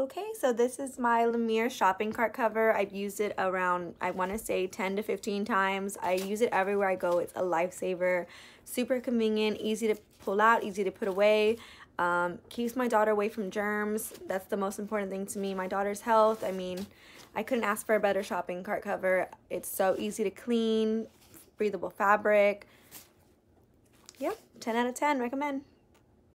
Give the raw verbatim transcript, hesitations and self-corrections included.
Okay, so this is my Lumiere shopping cart cover. I've used it around, I want to say ten to fifteen times. I use it everywhere I go. It's a lifesaver. Super convenient, easy to pull out, easy to put away. Um, keeps my daughter away from germs. That's the most important thing to me. My daughter's health. I mean, I couldn't ask for a better shopping cart cover. It's so easy to clean, breathable fabric. Yep, ten out of ten, recommend.